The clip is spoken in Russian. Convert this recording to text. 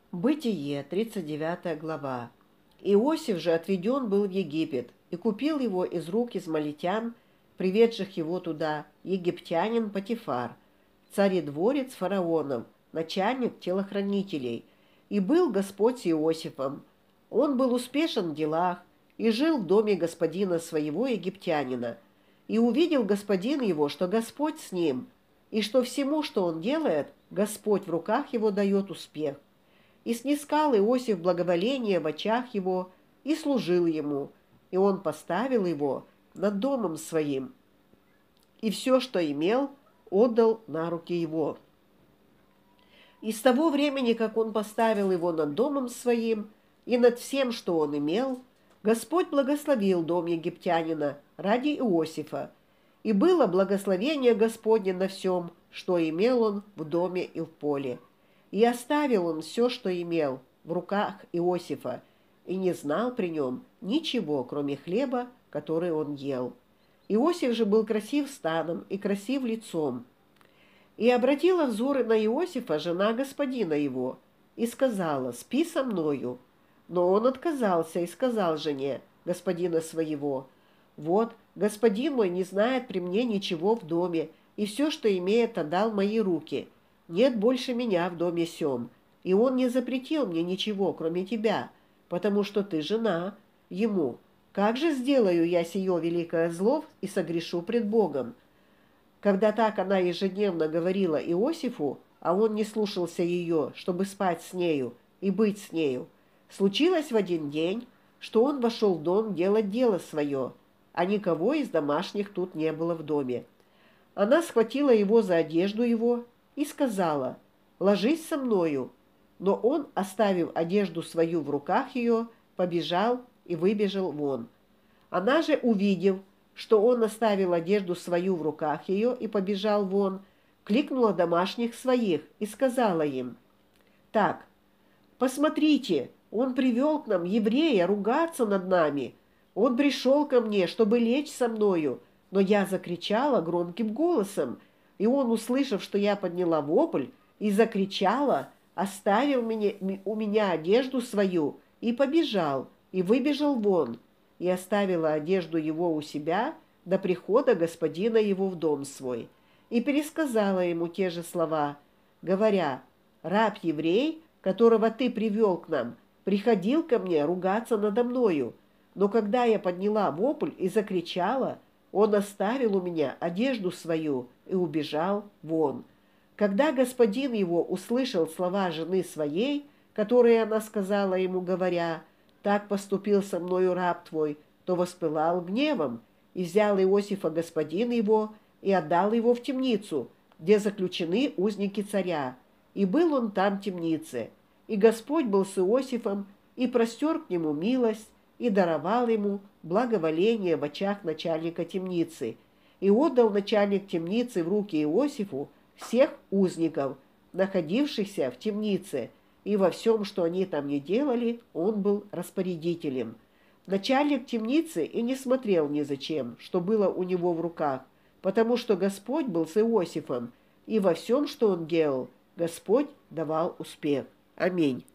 Бытие, 39 глава. Иосиф же отведен был в Египет, и купил его из рук измалитян, приведших его туда, египтянин Потифар, царедворец фараонов, начальник телохранителей. И был Господь с Иосифом. Он был успешен в делах и жил в доме господина своего египтянина. И увидел господин его, что Господь с ним, и что всему, что он делает, Господь в руках его дает успех. И снискал Иосиф благоволение в очах его, и служил ему, и он поставил его над домом своим, и все, что имел, отдал на руки его. И с того времени, как он поставил его над домом своим и над всем, что он имел, Господь благословил дом египтянина ради Иосифа, и было благословение Господне на всем, что имел он в доме и в поле. И оставил он все, что имел, в руках Иосифа, и не знал при нем ничего, кроме хлеба, который он ел. Иосиф же был красив станом и красив лицом. И обратила взоры на Иосифа жена господина его, и сказала: «Спи со мною». Но он отказался и сказал жене господина своего: «Вот, господин мой не знает при мне ничего в доме, и все, что имеет, отдал в мои руки. Нет больше меня в доме сём, и он не запретил мне ничего, кроме тебя, потому что ты жена ему. Как же сделаю я сие великое зло и согрешу пред Богом?» Когда так она ежедневно говорила Иосифу, а он не слушался ее, чтобы спать с нею и быть с нею, случилось в один день, что он вошел в дом делать дело свое, а никого из домашних тут не было в доме. Она схватила его за одежду его и сказала: «Ложись со мною». Но он, оставив одежду свою в руках ее, побежал и выбежал вон. Она же, увидев, что он оставил одежду свою в руках ее и побежал вон, кликнула домашних своих и сказала им: «Так, посмотрите, он привел к нам еврея ругаться над нами. Он пришел ко мне, чтобы лечь со мною, но я закричала громким голосом, и он, услышав, что я подняла вопль и закричала, оставил у меня одежду свою и побежал, и выбежал вон, и оставила одежду его у себя до прихода господина его в дом свой, и пересказала ему те же слова, говоря: «Раб-еврей, которого ты привел к нам, приходил ко мне ругаться надо мною, но когда я подняла вопль и закричала, он оставил у меня одежду свою и убежал вон». Когда господин его услышал слова жены своей, которые она сказала ему, говоря: «Так поступил со мною раб твой», то воспылал гневом, и взял Иосифа господин его и отдал его в темницу, где заключены узники царя. И был он там в темнице. И Господь был с Иосифом, и простер к нему милость, и даровал ему благоволение в очах начальника темницы. И отдал начальник темницы в руки Иосифу всех узников, находившихся в темнице, и во всем, что они там не делали, он был распорядителем. Начальник темницы и не смотрел ни зачем, что было у него в руках, потому что Господь был с Иосифом, и во всем, что он делал, Господь давал успех. Аминь.